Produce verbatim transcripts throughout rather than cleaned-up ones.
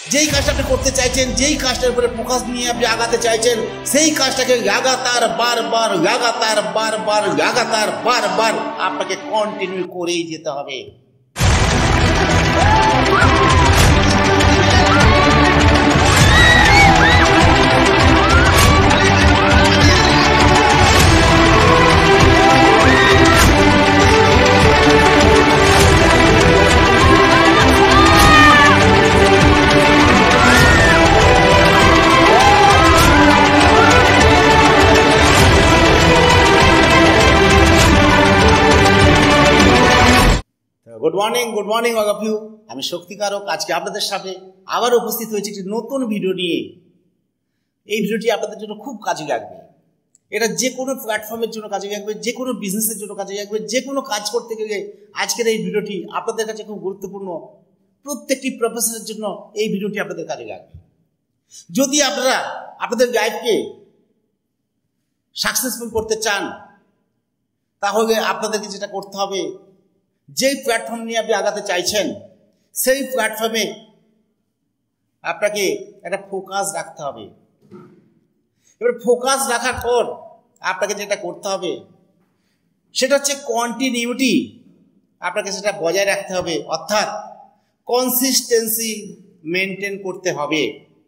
যেই কাজটা আপনি করতে চাইছেন, যেই কাজটার উপরে ফোকাস নিয়ে আপনি আগাতে চাইছেন, সেই কাজটাকে লাগাতার বারবার লাগাতার বারবার লাগাতার বারবার আপনাকে কন্টিনিউ করেই যেতে হবে। Good morning good morning all of you. আমি শক্তিকারক আজকে আপনাদের সাথে আবার উপস্থিত হয়েছি একটি নতুন ভিডিও নিয়ে। এই ভিডিওটি আপনাদের জন্য খুব কাজে লাগবে। এটা যে কোনো প্ল্যাটফর্মের জন্য কাজে লাগবে, যে কোনো বিজনেসের জন্য কাজে লাগবে, যে কোনো কাজ করতে গেলে আজকের এই ভিডিওটি আপনাদের কাছে খুব গুরুত্বপূর্ণ। প্রত্যেকটি প্রফেশনের জন্য এই ভিডিওটি আপনাদের কাজে লাগবে। যদি আপনারা আপনাদের লাইফকে সাকসেসফুল করতে চান, তাহলে আপনাদেরকে যেটা করতে হবে, যেই প্ল্যাটফর্ম নিয়ে আপনি আগাতে চাইছেন সেই প্ল্যাটফর্মে আপনাকে একটা ফোকাস রাখতে হবে। এবার ফোকাস রাখার পর আপনাকে যেটা করতে হবে সেটা হচ্ছে কন্টিনিউটি। আপনাকে সেটা বজায় রাখতে হবে, অর্থাৎ কনসিস্টেন্সি মেনটেন করতে হবে।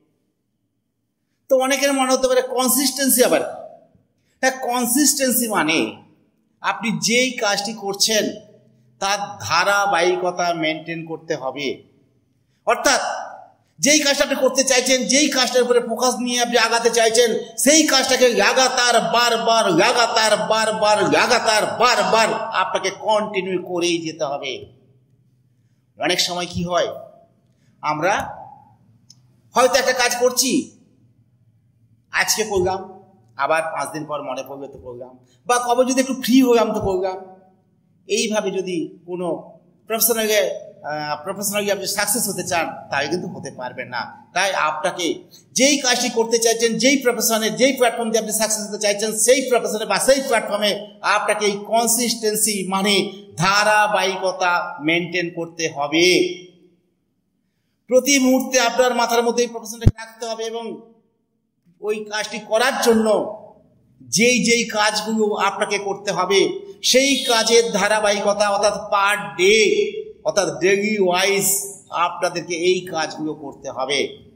তো অনেকের মনে হতে পারে কনসিস্টেন্সি আবার, হ্যাঁ, কনসিস্টেন্সি মানে আপনি যেই কাজটি করছেন তার ধারাবাহিকতা মেনটেন করতে হবে। অর্থাৎ যেই কাজটা আপনি করতে চাইছেন, যেই কাজটার উপরে ফোকাস নিয়ে আপনি আগাতে চাইছেন, সেই কাজটাকে লাগাতার বারবার লাগাতার বারবার লাগাতার বারবার আপনাকে কন্টিনিউ করেই যেতে হবে। অনেক সময় কি হয়, আমরা হয়তো একটা কাজ করছি, আজকে করলাম, আবার পাঁচ দিন পর মনে পড়বে তো করলাম, বা কবে যদি একটু ফ্রি হলাম তো করলাম। এইভাবে যদি কোনো প্রফেশনালে প্রফেশনালি আপনি সাকসেস হতে চান তাই কিন্তু হতে পারবেন না। তাই আপনাকে যেই কাজটি করতে চাইছেন, যেই প্রফেশনে, যেই প্ল্যাটফর্ম দিয়ে আপনি সাকসেস হতে চাইছেন, সেই প্রফেশনে বা সেই প্ল্যাটফর্মে আপনাকে এই কনসিস্টেন্সি মানে ধারাবাহিকতা মেনটেন করতে হবে। প্রতি মুহূর্তে আপনার মাথার মধ্যে এই প্রফেশনটাকে রাখতে হবে এবং ওই কাজটি করার জন্য যেই যেই কাজগুলো আপনাকে করতে হবে সেই কাজের ধারাবাহিকতা, অর্থাৎ পার ডে অর্থাৎ ডেইলি ওয়াইজ আপনাদেরকে এই কাজগুলো করতে হবে।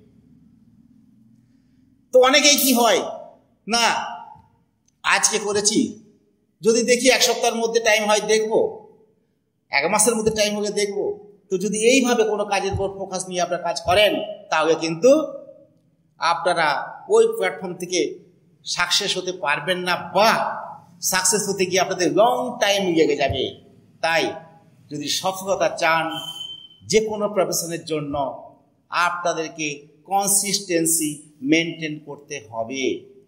তো অনেকেই কি হয় না, আজকে করেছি, যদি দেখি এক সপ্তাহের মধ্যে টাইম হয় দেখবো, এক মাসের মধ্যে টাইম হলে দেখবো। তো যদি এইভাবে কোনো কাজের উপর ফোকাস নিয়ে আপনারা কাজ করেন তাহলে কিন্তু আপনারা ওই প্ল্যাটফর্ম থেকে সাকসেস হতে পারবেন না, বা সাকসেস হতে গিয়ে আপনাদের লং টাইম লেগে যাবে। তাই যদি সফলতা চান যে কোনো প্রফেশনের জন্য আপনাদেরকে কনসিস্টেন্সি মেনটেন করতে হবে।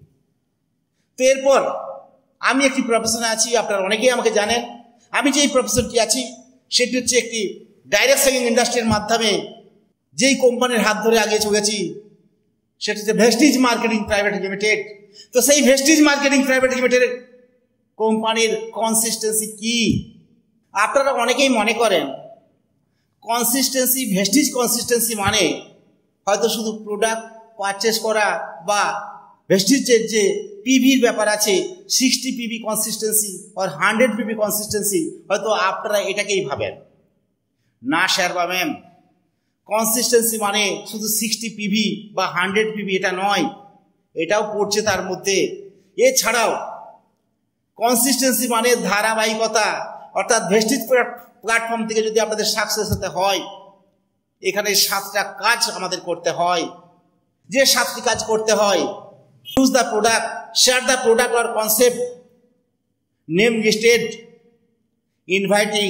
তো এরপর আমি একটি প্রফেশনে আছি, আপনারা অনেকেই আমাকে জানেন। আমি যে প্রফেশনটি আছি সেটি হচ্ছে একটি ডাইরেক্ট সেলিং ইন্ডাস্ট্রির মাধ্যমে যেই কোম্পানির হাত ধরে আগে চলেছি সেটা হচ্ছে ভেস্টিজ মার্কেটিং প্রাইভেট লিমিটেড। তো সেই ভেস্টিজ মার্কেটিং প্রাইভেট লিমিটেড কোম্পানির কনসিস্টেন্সি কি? আপনারা অনেকেই মনে করেন কনসিস্টেন্সি, ভেস্টিজ কনসিস্টেন্সি মানে হয়তো শুধু প্রোডাক্ট পারচেস করা, বা ভেস্টিজের যে পিভির ব্যাপার আছে সিক্সটি পিভি কনসিস্টেন্সি আর হান্ড্রেড পিভি কনসিস্টেন্সি, হয়তো আপনারা এটাকেই ভাবেন। না স্যার বা ম্যাম, কনসিস্টেন্সি মানে শুধু সিক্সটি পিভি বা হান্ড্রেড পিভি এটা নয়, এটাও পড়ছে তার মধ্যে। এছাড়াও কনসিস্টেন্সি মানে ধারাবাহিকতা, অর্থাৎ ভেস্টিজ প্ল্যাটফর্ম থেকে যদি আপনাদের সাকসেস হতে হয় এখানে সাতটা কাজ আমাদের করতে হয়। যে সাতটি কাজ করতে হয়: choose the product, share the product or concept, name listed, inviting,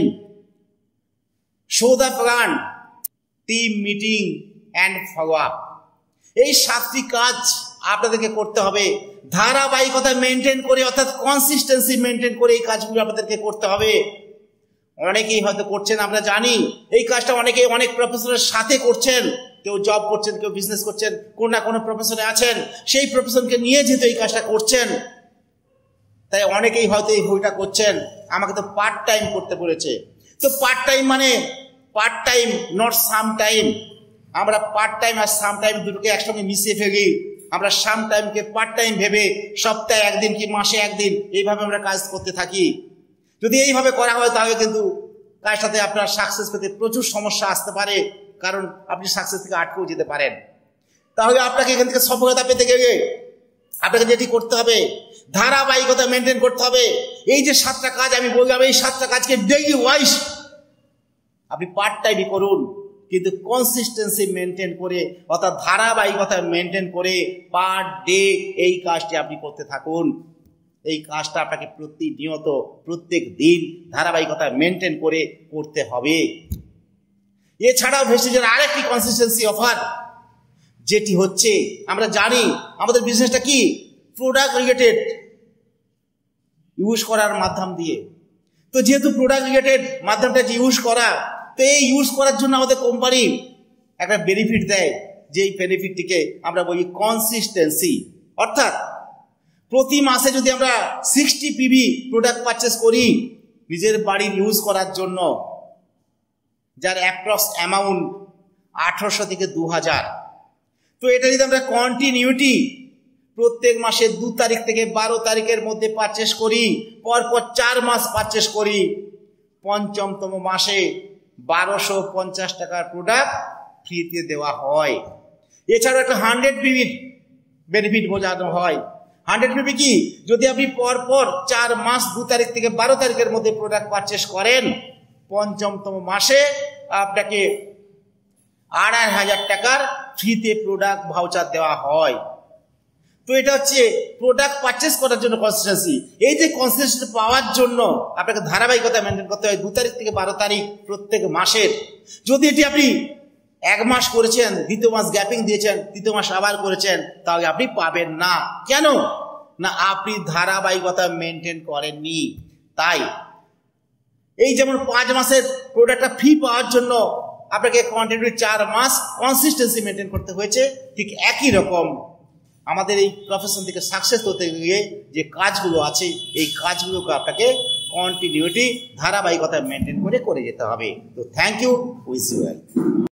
show the plan, team meeting and follow up. এই সাতটি কাজ আপনাদেরকে করতে হবে ধারাবাহিকতা মেনটেন করে, অর্থাৎ কনসিস্টেন্সি মেনটেন করে এই কাজগুলো আপনাদেরকে করতে হবে। অনেকেই হয়তো করছেন, আমরা জানি এই কাজটা অনেকেই অনেক প্রফেশনের সাথে করছেন। কেউ জব করছেন, কেউ বিজনেস করছেন, কোন না কোনো প্রফেশনে আছেন, সেই প্রফেশনকে নিয়ে যেহেতু এই কাজটা করছেন তাই অনেকেই হয়তো এই ভুলটা করছেন, আমাকে তো পার্ট টাইম করতে বলেছে। তো পার্ট টাইম মানে part time, not some time. আমরা পার্ট টাইম আর সাম টাইম দুটোকে একসঙ্গে মিশিয়ে ফেলি। আমরা সাম টাইমকে পার্ট টাইম ভেবে সপ্তাহে একদিন কি মাসে একদিন এইভাবে আমরা কাজ করতে থাকি। যদি এইভাবে করা হয় তাহলে কিন্তু কাজের সাথে আপনার সাকসেস পেতে প্রচুর সমস্যা আসতে পারে, কারণ আপনি সাকসেস থেকে আটকেও যেতে পারেন। তাহলে আপনাকে এখান থেকে সফলতা পেতে গেলে আপনাকে যেটি করতে হবে, ধারাবাহিকতা মেনটেন করতে হবে। এই যে সাতটা কাজ আমি বললাম, এই সাতটা কাজকে ডেইলি ওয়াইজ আপনি পার্ট টাইমই করুন, কিন্তু কনসিস্টেন্সি মেনটেন করে অর্থাৎ ধারাবাহিকতা মেনটেন করে পার ডে এই কাজটি আপনি করতে থাকুন। এই কাজটা আপনাকে প্রতিনিয়ত প্রত্যেক দিন ধারাবাহিকতা মেনটেন করে করতে হবে। এছাড়াও ভেস্টিজের আরেকটি কনসিস্টেন্সি অফার, যেটি হচ্ছে আমরা জানি আমাদের বিজনেসটা কি প্রোডাক্ট রিলেটেড ইউজ করার মাধ্যম দিয়ে। তো যেহেতু প্রোডাক্ট রিলেটেড মাধ্যমটা ইউজ করা, তো এই ইউজ করার জন্য আমাদের কোম্পানি একটা বেনিফিট দেয়, যে এই বেনিফিটটিকে আমরা বলি কনসিস্টেন্সি। অর্থাৎ প্রতি মাসে যদি আমরা সিক্সটি পিভি প্রোডাক্ট পারচেস করি নিজের বাড়ির ইউজ করার জন্য, যার অ্যাপ্রক্স অ্যামাউন্ট আঠারোশো থেকে দু হাজার, তো এটা যদি আমরা কন্টিনিউটি প্রত্যেক মাসের দু তারিখ থেকে বারো তারিখের মধ্যে পারচেস করি, পরপর চার মাস পারচেস করি, পঞ্চমতম মাসে বারোশো পঞ্চাশ টাকার প্রোডাক্ট ফ্রিতে দেওয়া হয়। এছাড়াও একটা হান্ড্রেড পিভির বেনিফিট বোঝানো হয়। হান্ড্রেড পিভি কি, যদি আপনি পরপর চার মাস দু তারিখ থেকে বারো তারিখের মধ্যে প্রোডাক্ট পারচেস করেন, পঞ্চমতম মাসে আপনাকে আড়াই হাজার টাকার ফ্রিতে প্রোডাক্ট ভাউচার দেওয়া হয়। তো এটা হচ্ছে প্রোডাক্ট পারচেস করার জন্য কনসিস্টেন্সি। এই যে কনসিস্টেন্সি পাওয়ার জন্য আপনাকে ধারাবাহিকতা মেনটেন করতে হয় দু তারিখ থেকে বারো তারিখ প্রত্যেক মাসের। যদি এটি আপনি এক মাস করেছেন, দ্বিতীয় মাস গ্যাপিং দিয়েছেন, তৃতীয় মাস আবার করেছেন, তাহলে আপনি পাবেন না। কেন না, আপনি ধারাবাহিকতা মেনটেন করেননি। তাই এই যেমন পাঁচ মাসের প্রোডাক্টটা ফ্রি পাওয়ার জন্য আপনাকে কন্টিনিউ চার মাস কনসিস্টেন্সি মেনটেন করতে হয়েছে, ঠিক একই রকম আমাদের এই প্রফেশন থেকে সাকসেস হতে গিয়ে যে কাজগুলো আছে এই কাজগুলোকে আপনাকে কন্টিনিউটি ধারাবাহিকতা মেনটেন করে করে যেতে হবে। তো thank you, wish you well.